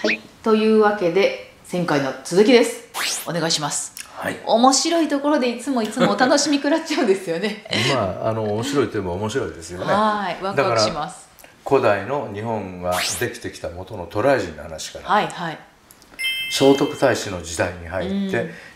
はい、というわけで前回の続きです。お願いします。はい、面白いところでいつもお楽しみ食らっちゃうんですよね。 まあ面白いといえば面白いですよね。 はい、ワクワクします。 古代の日本ができてきた元の渡来人の話から、 はいはい、 聖徳太子の時代に入って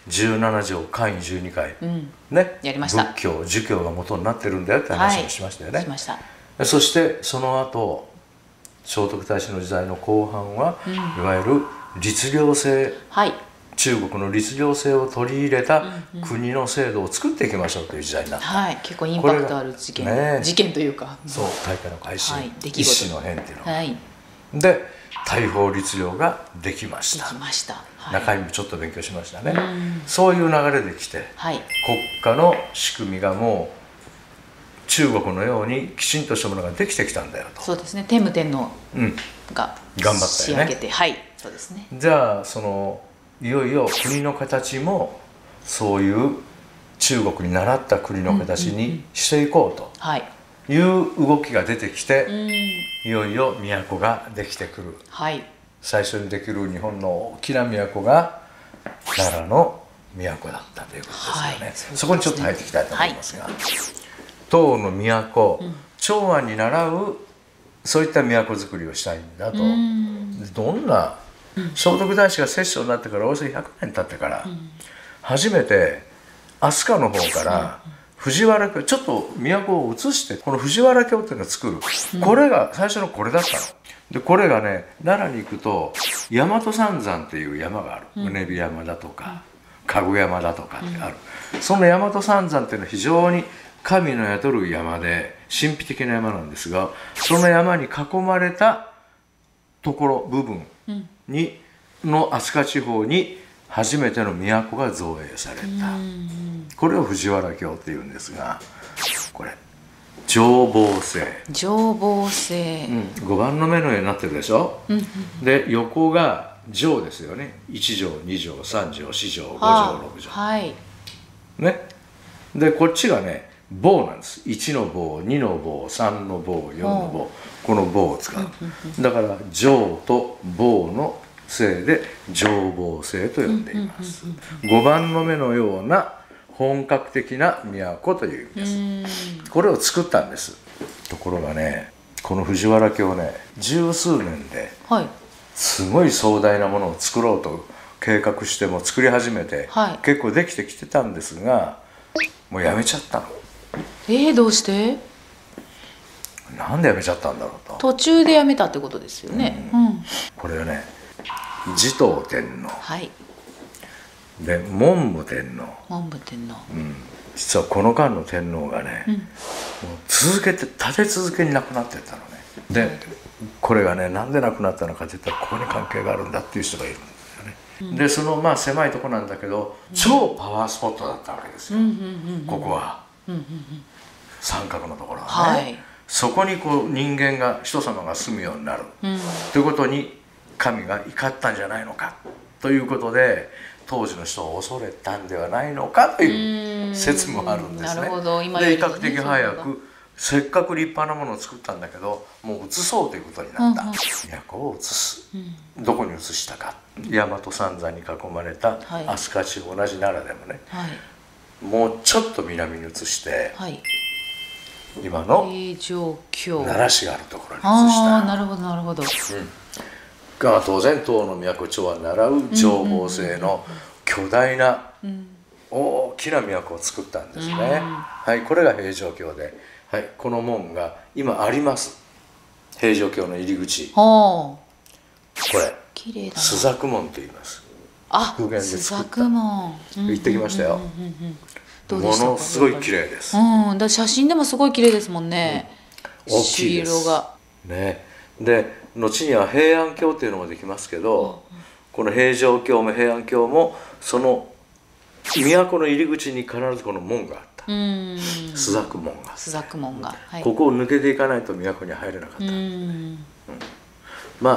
、17条官位12回、ね、 やりました。 仏教儒教が元になってるんだよって話をしましたよね。 しました。 そしてその後聖徳太子の時代の後半は、いわゆる律令制、中国の律令制を取り入れた国の制度を作っていきましょうという時代になった。 結構インパクトある事件、事件というか、 そう、大化の改新、一子の変っていうので大法律令ができました。中身もちょっと勉強しましたね。そういう流れできて、国家の仕組みがもう中国のようにきちんとしたものができてきたんだよと。 そうですね。天武天皇が頑張った仕上げて、そうですね。 じゃあいよいよ国の形もそういう中国に習った国の形にしていこうという動きが出てきて、いよいよ都ができてくる。最初にできる日本の大きな都が奈良の都だったということですよね。そこにちょっと入っていきたいと思いますが、唐の都、長安に倣うそういった都づくりをしたいんだと。どんな聖徳太子が摂政になってからおよそ100年経ってから、初めて飛鳥の方から藤原京、ちょっと都を移してこの藤原京っていうのを作る、これが最初のこれだったの。でこれがね、奈良に行くと大和三山っていう山がある。宗火山だとかかぐ山だとかってある。その大和三山っていうのは非常に神の宿る山で神秘的な山なんですが、その山に囲まれたところ部分の飛鳥地方に初めての都が造営された。これを藤原京っていうんですが、これ浄法星、5番の目のようになってるでしょ。で横が浄ですよね。1条2条3条4条5条6条ね。でこっちがね棒なんです。1の棒2の棒3の棒4の棒、この棒を使う。だから浄と棒の星で浄法星と呼んでいます。5番の目のような本格的な都という意味です。これを作ったんです。ところがね、この藤原京ね、十数年ですごい壮大なものを作ろうと計画しても作り始めて、結構できてきてたんですが、もうやめちゃったの。 どうして？ なんでやめちゃったんだろうと。 途中でやめたってことですよね。 これはね、持統天皇、で文武天皇、実はこの間の天皇がね、もう続けて立て続けに亡くなってったのね。でこれがね、なんで亡くなったのかっていったらここに関係があるんだっていう人がいるんですよね。でその狭いとこなんだけど、超パワースポットだったわけですよ、ここは。三角のところはね、そこに人間が人様が住むようになる、ということに神が怒ったんじゃないのかということで、当時の人を恐れたんではないのかという説もあるんですね。で比較的早く、せっかく立派なものを作ったんだけど、もう移そうということになった。都を移す。どこに移したか。大和三山に囲まれた飛鳥地方、同じ奈良でもね、もうちょっと南に移して、今の奈良市があるところに移した。 なるほどなるほど。 が当然唐の都長安習う浄法星の巨大な大きな都を作ったんですね。これが平城京で、この門が今あります。平城京の入り口。これ朱雀門と言います。復元で作った。行ってきましたよ。ものすごい綺麗です。 写真でもすごい綺麗ですもんね。 大きいですね。で後には平安京っていうのもできますけど、この平城京も平安京もその都の入り口に必ずこの門があった。朱雀門が。ここを抜けていかないと都に入れなかった。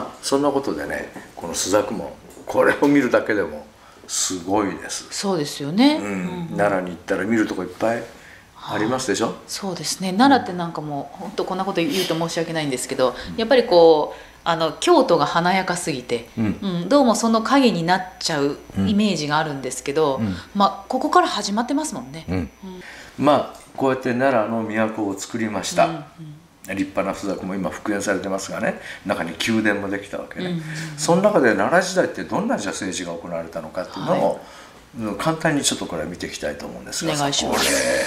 そんなことでね、この朱雀門、これを見るだけでもすごいです。 そうですよね。 奈良に行ったら見るとこいっぱいありますでしょ。 そうですね。奈良ってなんかもう本当こんなこと言うと申し訳ないんですけど、やっぱり京都が華やかすぎて、どうもその影になっちゃうイメージがあるんですけど、ここから始まってますもんね。 こうやって奈良の都を作りました。立派な朱雀も今復元されてますがね、中に宮殿もできたわけね。その中で奈良時代ってどんな政治が行われたのかっていうのを、簡単にちょっとこれ見ていきたいと思うんですが、 お願いします。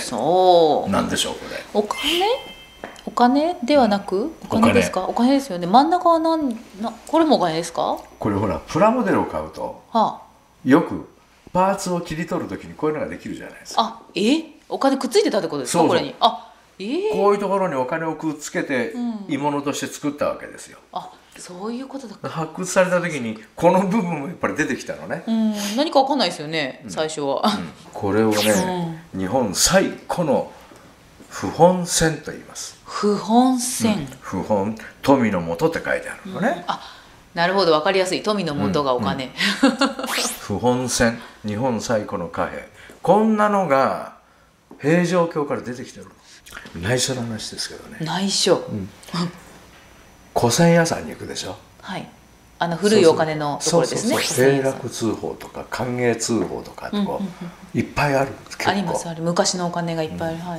何でしょうこれ。 お金ではなく、お金ですか？お金ですよね。真ん中はこれもお金ですか？ これほらプラモデルを買うと、よくパーツを切り取るときにこういうのができるじゃないですか。 お金くっついてたってことですか？これに。こういうところにお金をくっつけて鋳物として作ったわけですよ。 そういうことだ。 発掘された時にこの部分もやっぱり出てきたのね。 何かわかんないですよね、最初は。 これをね、日本最古の不本線と言います。 不本線。 不本、富の元って書いてあるのね。 なるほど、わかりやすい。富の元がお金。 不本線、日本最古の貨幣。こんなのが平城京から出てきてる。内緒の話ですけどね。 内緒。 古銭屋さんに行くでしょ。 古いお金のところですね。 永楽通宝とか寛永通宝とかいっぱいある。 あります。昔のお金がいっぱいある。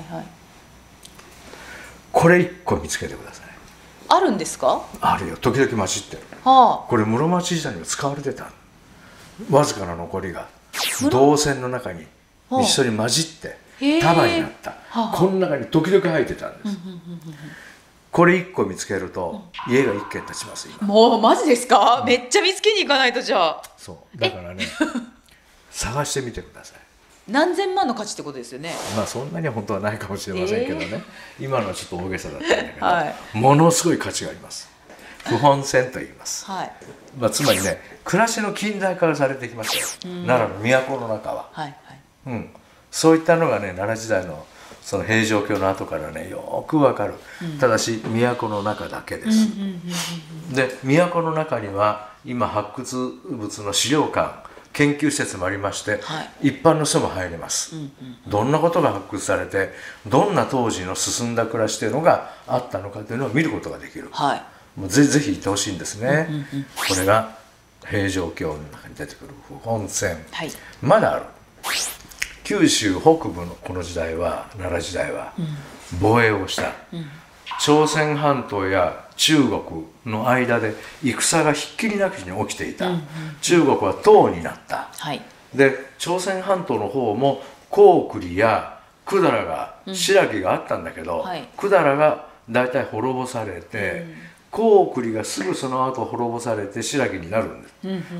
これ1個見つけてください。 あるんですか？ あるよ。時々混じってる。これ室町時代にも使われてた。わずかな残りが銅線の中に一緒に混じって束になった。この中に時々入ってたんです。これ1個見つけると家が1軒建ちます。 もうマジですか？めっちゃ見つけに行かないと。じゃあそうだからね探してみてください。 何千万の価値ってことですよね。 そんなには本当はないかもしれませんけどね、今のはちょっと大げさだったんだけど、ものすごい価値があります。不本線と言います。つまりね、暮らしの近代化がされてきましたよ、奈良の都の中は。そういったのがね、奈良時代のその平城京の後からねよくわかる。ただし都の中だけです。で都の中には今発掘物の資料館、研究施設もありまして、一般の人も入れます。どんなことが発掘されて、どんな当時の進んだ暮らしというのがあったのかというのを見ることができる。もうぜひ行ってほしいんですね。これが平城京の中に出てくる不本線。まだある。九州北部のこの時代は、奈良時代は防衛をした。朝鮮半島や中国の間で戦がひっきりなしに起きていた。中国は唐になった。で朝鮮半島の方も高句麗や百済が新羅があったんだけど、百済が大体滅ぼされて、高句麗がすぐその後滅ぼされて新羅になるんです。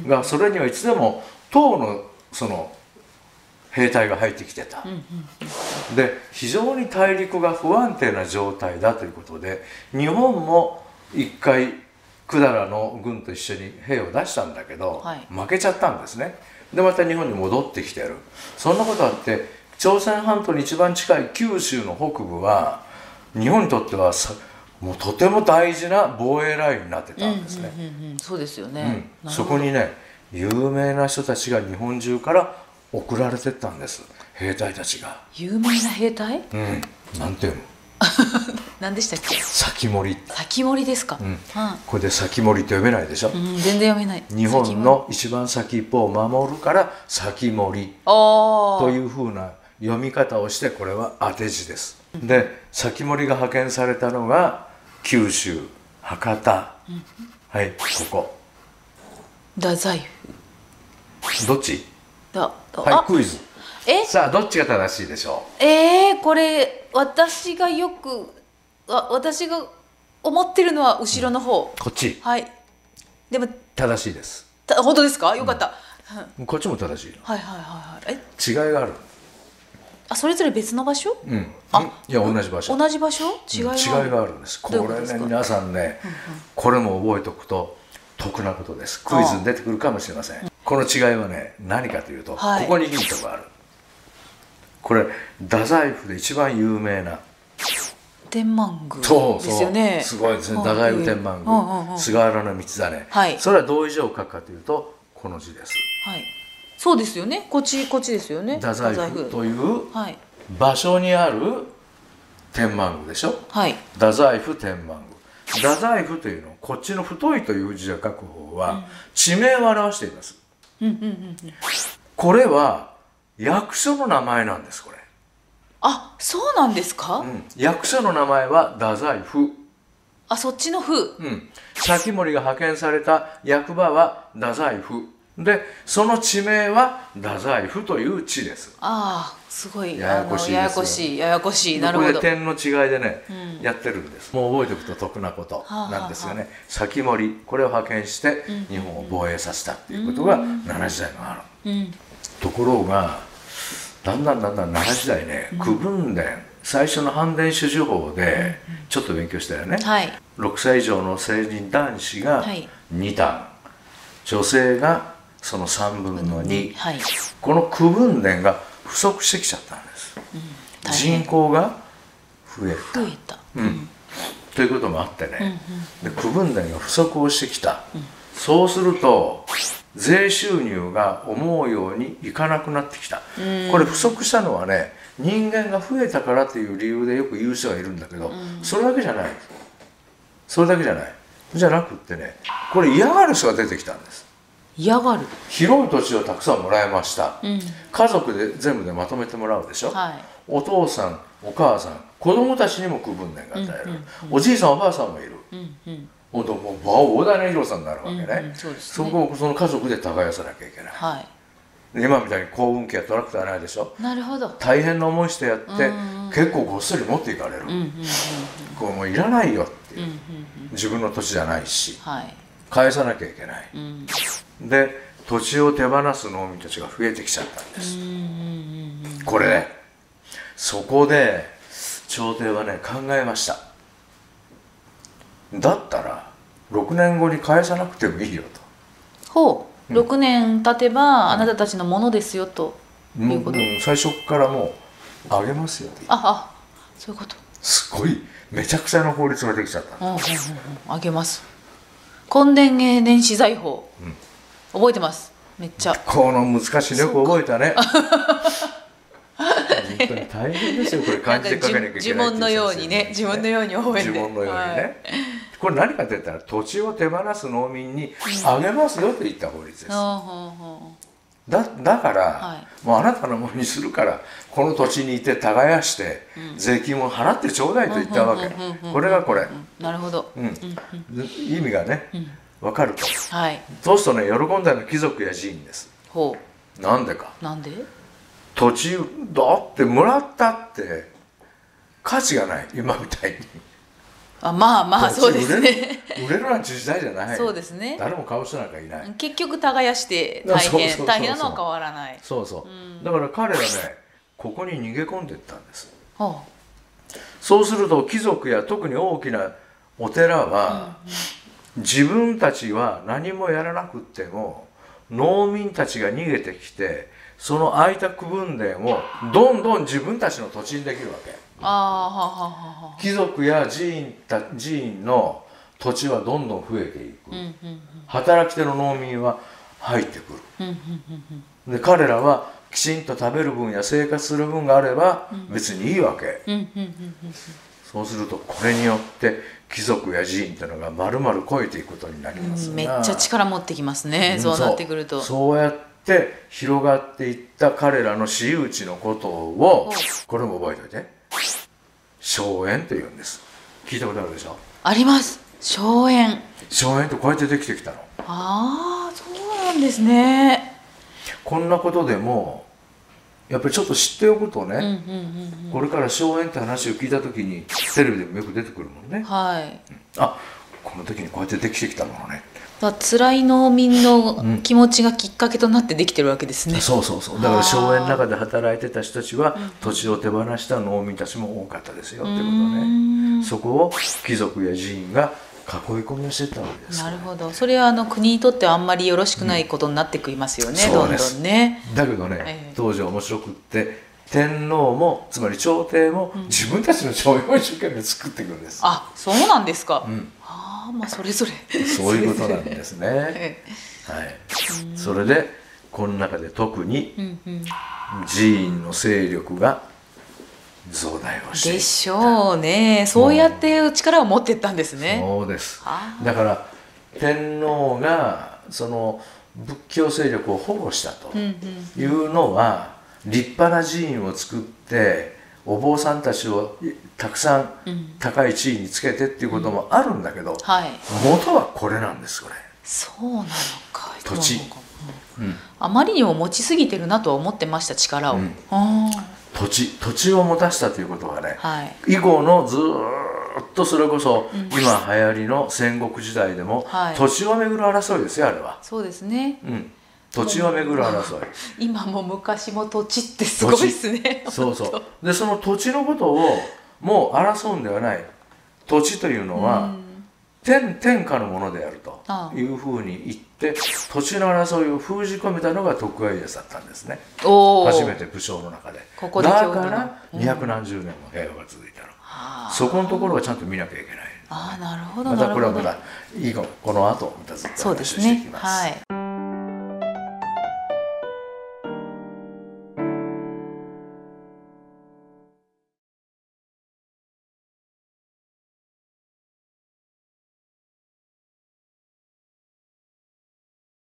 がそれにはいつでも唐のその兵隊が入ってきてた。で非常に大陸が不安定な状態だということで、日本も一回百済の軍と一緒に兵を出したんだけど、負けちゃったんですね。でまた日本に戻ってきてる。そんなことあって朝鮮半島に一番近い九州の北部は日本にとってはもうとても大事な防衛ラインになってたんですね。 そうですよね。 そこにね有名な人たちが日本中から送られてったんです。兵隊たちが。 有名な兵隊？ なんていうの？ 何でしたっけ？ 先森。 先森ですか？ これで先森って読めないでしょ？ 全然読めない。 日本の一番先っぽを守るから先森というふうな読み方をして、これは当て字です。で先森が派遣されたのが九州博多。ここ。 太宰府。 どっち？クイズ。さあどっちが正しいでしょう？ これ私が思ってるのは後ろの方。 こっち。 でも正しいです。 本当ですか？よかった。 こっちも正しい。違いがある。 それぞれ別の場所？ いや同じ場所。 同じ場所？違いがあるんです。これね皆さんね、これも覚えておくと得なことです。クイズに出てくるかもしれません。この違いはね何かというと、ここにヒントがある。これ太宰府で一番有名な天満宮ですよね。 すごいですね。太宰府天満宮、菅原道真。それはどういう字を書くかというとこの字です。 そうですよね。こっちですよね。 太宰府という場所にある天満宮でしょ。太宰府天満宮。 太宰府というのをこっちの太いという字で書く方は地名を表しています。これは役所の名前なんです。これ、 あ、そうなんですか。 役所の名前は太宰府。 あ、そっちの府。 先森が派遣された役場は太宰府で、その地名は太宰府という地です。 ああ、すごいややこしいです。 ややこしい、ややこしい。なるほど。 これ点の違いでね、やってるんです。もう覚えておくと得なことなんですよね。先森、これを派遣して日本を防衛させたっていうことが奈良時代のある。ところがだんだん奈良時代ね、区分伝、最初の反伝種々法でちょっと勉強したよね。6歳以上の成人男子が2単、女性がその3分の2、この区分伝が不足してきちゃったんです。人口が増えた。ということもあってね、で区分伝が不足をしてきた。そうすると税収入が思うようにいかなくなってきた。これ不足したのはね、人間が増えたからという理由でよく言う人がいるんだけど、それだけじゃない。それだけじゃない。じゃなくってね、これ嫌がる人が出てきたんです。 嫌がる。 広い土地をたくさんもらいました。家族で全部でまとめてもらうでしょ。お父さん、お母さん、子供たちにも区分伝が与える。おじいさん、おばあさんもいる。もう膨大な広さになるわけね。そこをその家族で耕さなきゃいけない。今みたいに耕運機やトラクターないでしょ。 なるほど。 大変な思いしてやって結構ごっそり持っていかれる。これもういらないよっていう、自分の土地じゃないし返さなきゃいけない。で土地を手放す農民たちが増えてきちゃったんです。これね、そこで朝廷はね考えました。だったら6年後に返さなくてもいいよと。 ほう、6年経てばあなたたちのものですよということ。 最初からもうあげますよと。 そういうこと。 すごいめちゃくちゃな法律ができちゃったんです。 あげます。墾田年始財法、覚えてます。めっちゃこの難しいね、よく覚えたね。本当に大変ですよ、これ漢字で書かなきゃいけない。 呪文のようにね、呪文のように覚えて。 呪文のようにね。これ何かといったら土地を手放す農民にあげますよと言った法律です。だから、もうあなたのものにするからこの土地にいて耕して税金も払ってちょうだいと言ったわけ。これがこれ。 なるほど。 意味がね分かると。そうするとね、喜んだのは貴族や寺院です。なんでか。なんで？土地だってもらったって価値がない、今みたいに。 そうですね。 売れるなんて時代じゃない。 そうですね。 誰も買う人なんかいない。 結局耕して大変なのは変わらない。 だから彼らね、ここに逃げ込んでいったんです。そうすると貴族や特に大きなお寺は自分たちは何もやらなくっても農民たちが逃げてきて、その空いた区分田をどんどん自分たちの土地にできるわけ。貴族や寺院の土地はどんどん増えていく。働き手の農民は入ってくる。で彼らはきちんと食べる分や生活する分があれば別にいいわけ。そうするとこれによって貴族や寺院というのがまるまる超えていくことになりますが、 めっちゃ力持ってきますね、そうなってくると。 そうやって広がっていった彼らの私有地のことを、これも覚えておいて、荘園というんです。聞いたことあるでしょ。 あります。荘園。 荘園ってこうやってできてきたの。 そうなんですね。 こんなことでもやっぱりちょっと知っておくとね、これから荘園って話を聞いた時にテレビでもよく出てくるもんね。この時にこうやってできてきたものね。 辛い農民の気持ちがきっかけとなってできてるわけですね。 そうだから荘園の中で働いてた人たちは土地を手放した農民たちも多かったですよってことね。そこを貴族や寺院が囲い込みをしてたわけです。 なるほど。それは国にとってはあんまりよろしくないことになってきますよね、どんどんね。 だけどね、当時面白くって天皇もつまり朝廷も自分たちの荘園を一生懸命作っていくんです。 そうなんですか。それぞれそういうことなんですね。それでこの中で特に寺院の勢力が増大をしていったでしょうね。そうやって力を持っていったんですね。 そうです。だから天皇がその仏教勢力を保護したというのは、立派な寺院を作ってお坊さんたちをたくさん高い地位につけてっていうこともあるんだけど、元はこれなんです。これそうなのか。 土地、 あまりにも持ちすぎてるなとは思ってました、力を。 土地を持たせたということがね、以後のずっとそれこそ今流行りの戦国時代でも土地をめぐる争いですよ、あれは。 そうですね。 土地をめぐる争い。 今も昔も土地ってすごいですね。 そうそう。でその土地のことをもう争うんではない。土地というのは天下のものであるというふうに言って土地の争いを封じ込めたのが徳川家康だったんですね。初めて武将の中で。だから200何十年も平和が続いたの。そこのところはちゃんと見なきゃいけない。 なるほど。 またこれはまたこの後またずっと話をしていきます。